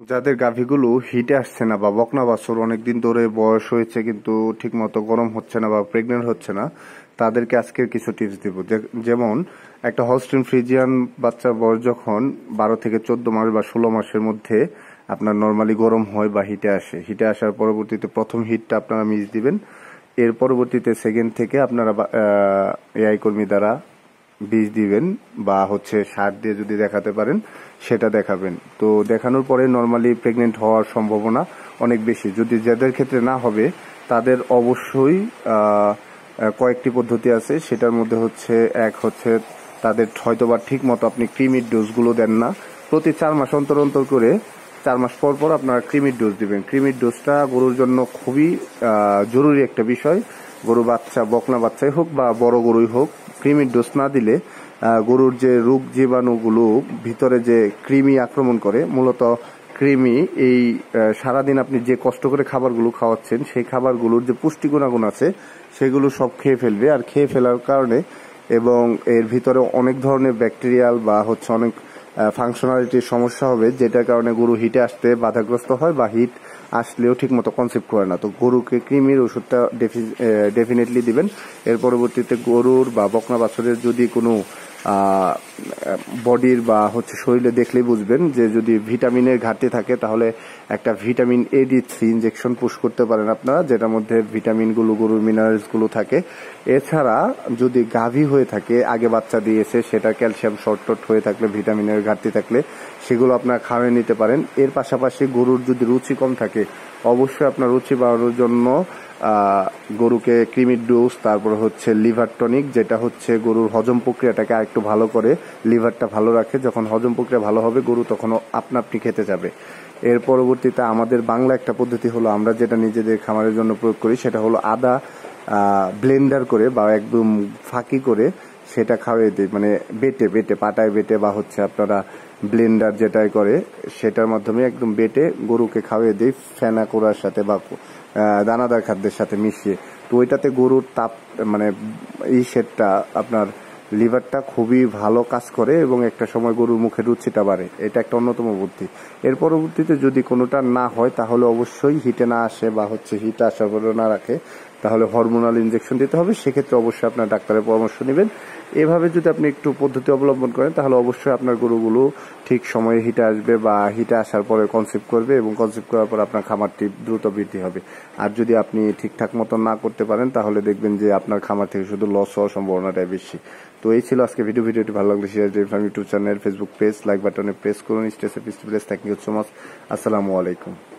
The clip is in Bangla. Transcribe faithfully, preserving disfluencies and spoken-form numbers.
যাদের গাভীগুলো হিটে আসছে না বা বকনা বাছুর অনেকদিন ধরে বয়স হয়েছে কিন্তু ঠিকমতো গরম হচ্ছে না বা প্রেগনেন্ট হচ্ছে না, তাদেরকে আজকের কিছু টিপস দিব। যেমন একটা হলস্টিন ফ্রিজিয়ান বাচ্চার বয়স যখন বারো থেকে চোদ্দ মাস বা ষোলো মাসের মধ্যে আপনার নর্মালি গরম হয় বা হিটে আসে, হিটে আসার পরবর্তীতে প্রথম হিটটা আপনারা মিস দিবেন। এর পরবর্তীতে সেকেন্ড থেকে আপনারা এআই কর্মী দ্বারা বীজ দিবেন বা হচ্ছে সার দিয়ে যদি দেখাতে পারেন সেটা দেখাবেন। তো দেখানোর পরে নর্মালি প্রেগনেন্ট হওয়ার সম্ভাবনা অনেক বেশি। যদি যাদের ক্ষেত্রে না হবে তাদের অবশ্যই কয়েকটি পদ্ধতি আছে। সেটার মধ্যে হচ্ছে এক হচ্ছে তাদের হয়তোবা ঠিক মতো আপনি ক্রিমির ডোজগুলো দেন না। প্রতি চার মাস অন্তর অন্তর করে চার মাস পর পর আপনারা ক্রিমির ডোজ দিবেন। ক্রিমির ডোজটা গরুর জন্য খুবই জরুরি একটা বিষয়। গরু বাচ্চা বকনা বাচ্চাই হোক বা বড় গরুই হোক, ক্রিমির ডোজ না দিলে গরুর যে রোগ জীবাণুগুলো ভিতরে যে কৃমি আক্রমণ করে, মূলত কৃমি এই সারাদিন আপনি যে কষ্ট করে খাবারগুলো খাওয়াচ্ছেন সেই খাবারগুলোর যে পুষ্টি গুণাগুণ আছে সেগুলো সব খেয়ে ফেলবে। আর খেয়ে ফেলার কারণে এবং এর ভিতরে অনেক ধরনের ব্যাকটেরিয়াল বা হচ্ছে অনেক ফাংশনালিটির সমস্যা হবে, যেটার কারণে গরু হিটে আসতে বাধাগ্রস্ত হয় বা হিট আসলেও ঠিক মতো কনসেপ্ট করে না। তো গরুকে কৃমির ওষুধটা ডেফিনেটলি দিবেন। এর পরবর্তীতে গরুর বা বকনা বাছুরের যদি কোনো বডির বা হচ্ছে শরীরে দেখলেই বুঝবেন যে যদি ভিটামিনের ঘাটতি থাকে, তাহলে একটা vitamin A D three injection push করতে পারেন আপনারা, যেটার মধ্যে ভিটামিনগুলো গরুর মিনারেলসগুলো থাকে। এছাড়া যদি গাভী হয়ে থাকে, আগে বাচ্চা দিয়েছে, সেটা ক্যালসিয়াম শর্টট হয়ে থাকলে, ভিটামিনের ঘাটতি থাকলে সেগুলো আপনারা খাওয়াই নিতে পারেন। এর পাশাপাশি গরুর যদি রুচি কম থাকে, অবশ্যই আপনার রুচি বাড়ানোর জন্য গরুকে ক্রিমির ডোজ, তারপর হচ্ছে লিভার টনিক, যেটা হচ্ছে গরুর হজম প্রক্রিয়াটাকে আরেকটু ভালো করে, লিভারটা ভালো রাখে। যখন হজম প্রক্রিয়া ভালো হবে গরু তখন আপনা আপনি খেতে যাবে। এর পরবর্তীতে আমাদের বাংলা একটা পদ্ধতি হলো, আমরা যেটা নিজেদের খামারের জন্য প্রয়োগ করি, সেটা হলো আদা ব্লেন্ডার করে বা একদম ফাঁকি করে সেটা খাওয়াই দিই, মানে বেটে বেটে পাটায় বেটে বা হচ্ছে আপনারা ব্লেন্ডার যেটাই করে সেটার মাধ্যমে একদম বেটে গরুকে খাওয়াই দিই ফেনা কোড়ার সাথে বা দানাদার খাদ্যের সাথে মিশিয়ে। তো ওইটাতে গরুর তাপ মানে এই সেটটা আপনার লিভারটা খুবই ভালো কাজ করে এবং একটা সময় গরুর মুখে রুচিটা বাড়ে। এটা একটা অন্যতম বুদ্ধি। এর পরবর্তীতে যদি কোনোটা না হয় তাহলে অবশ্যই হিটে না আসে বা হচ্ছে হিটে আসার পরে না রাখে, তাহলে হরমোনাল ইনজেকশন দিতে হবে। সেক্ষেত্রে অবশ্যই আপনার ডাক্তারের পরামর্শ নেবেন। এভাবে যদি আপনি একটু পদ্ধতি অবলম্বন করেন তাহলে অবশ্যই আপনার গরুগুলো ঠিক সময়ে হিটে আসবে বা হিটে আসার পরে কনসেপ্ট করবে এবং কনসেপ্ট করার পর আপনার খামারটি দ্রুত বৃদ্ধি হবে। আর যদি আপনি ঠিকঠাক মতো না করতে পারেন তাহলে দেখবেন যে আপনার খামার থেকে শুধু লস হওয়ার সম্ভাবনাটাই বেশি। তো এই ছিল আজকে ভিডিও। ভিডিওটি ভালো লাগলে share dairy farm YouTube channel, Facebook page, like বাটনে প্রেস করুন। স্টেসে press. Thank you so much. আসসালামু আলাইকুম।